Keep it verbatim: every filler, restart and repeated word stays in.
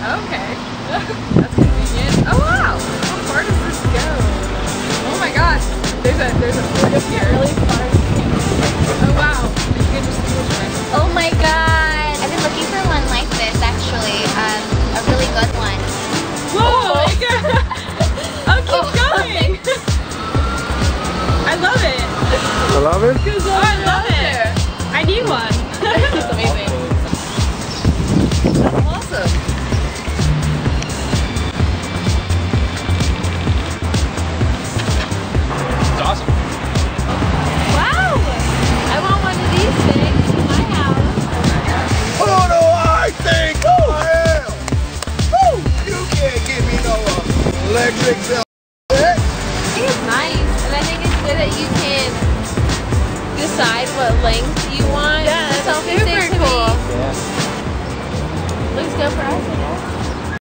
Okay. That's convenient. Oh wow! How far does this go? Oh my gosh! There's a there's a fort up here. Really far. Oh wow! You can just see it. Oh my god! I've been looking for one like this actually. Um, a really good one. Whoa! Oh my god! Oh, keep oh. going! I love it. I love it. Oh, I love it. I need one. That's amazing. That's awesome. It's awesome. Wow! I want one of these things in my house. Who do I think I am? Woo! You can't give me no uh, electric bill. I think it's nice, and I think it's good that you can decide what length you want. Yeah, that's Selfie super stick to cool. me. Yeah. Looks good for us, I guess.